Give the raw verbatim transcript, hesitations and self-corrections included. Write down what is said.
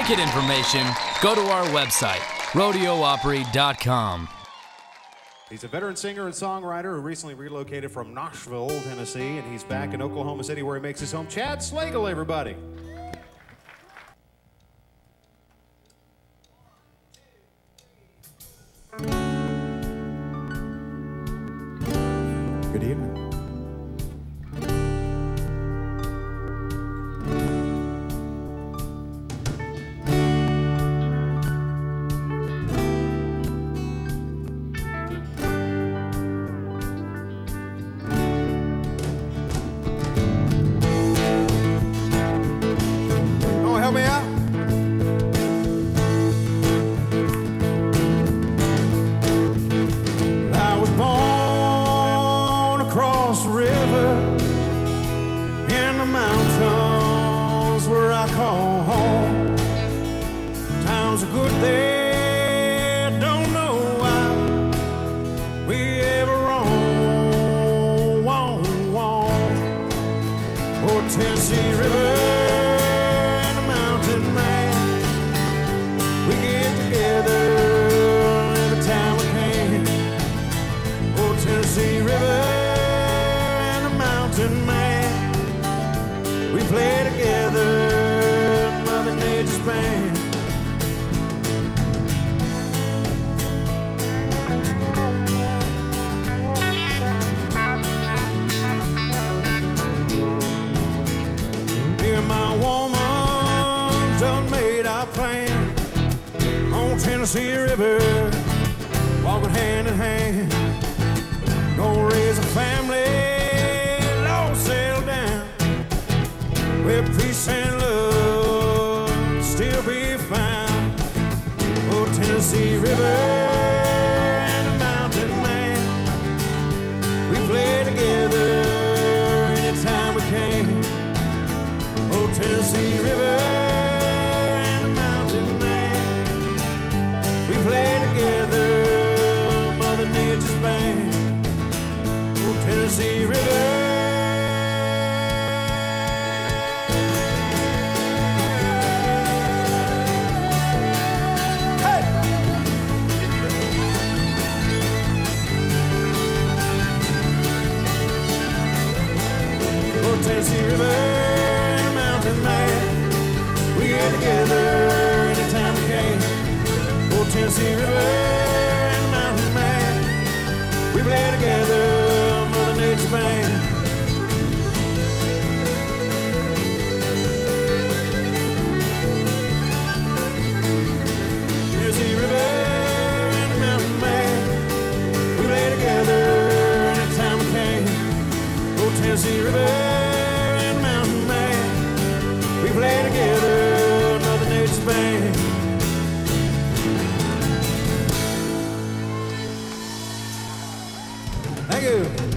ticket information, go to our website, rodeo opry dot com. He's a veteran singer and songwriter who recently relocated from Nashville, Tennessee, and he's back in Oklahoma City where he makes his home. Chad Slagle, everybody. Good evening. Help me out. I was born across the river in the mountains where I call home. Times are good there, don't know why we ever roam, roam, roam. Oh, Tennessee River. Tennessee River and the mountain man, we play together, Mother Nature's band. Me and my woman done made our plan on Tennessee River, walking hand in hand. Gonna raise a family, Lord, settle down, where peace and love still be found. Oh, Tennessee River and the mountain man, we play together anytime we can. Oh, Tennessee River and the mountain man, we play together, Mother Nature's band. Tennessee River. Hey! Oh, Tennessee River and the mountain man, we get together anytime we can. Oh, Tennessee River and the mountain man, we play together. Band. Tennessee River and the mountain man, we play together anytime we can. Oh, Tennessee River and the mountain man, we play together, Mother Nature's band. Thank you.